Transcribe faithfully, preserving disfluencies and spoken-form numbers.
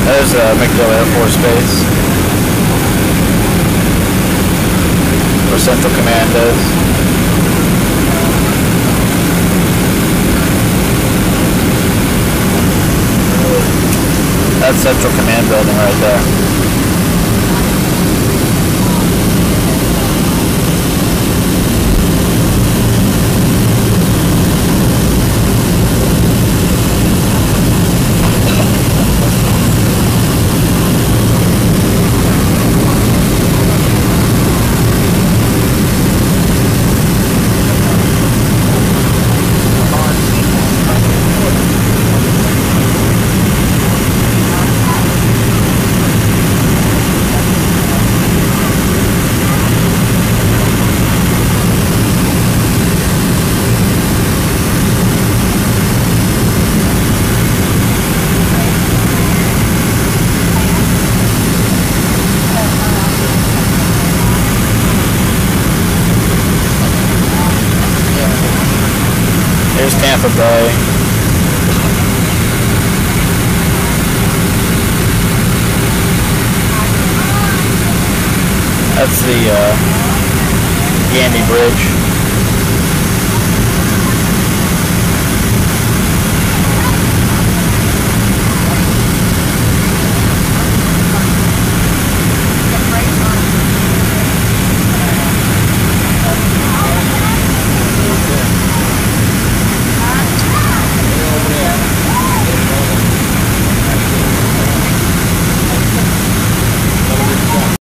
There's uh, Macdill Airforce Base, where Central Command is. That's Central Command building right there. Here's Tampa Bay. That's the uh, Yandy Bridge.